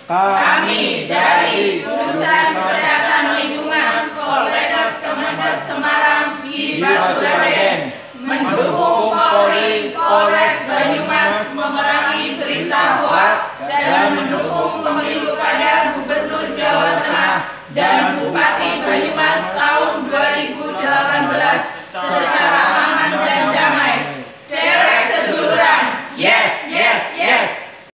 Kami dari Jurusan Kesehatan Lingkungan Poltekkes Kemenkes Semarang di Batureden mendukung Polri Polres Banyumas memerangi berita hoaks dan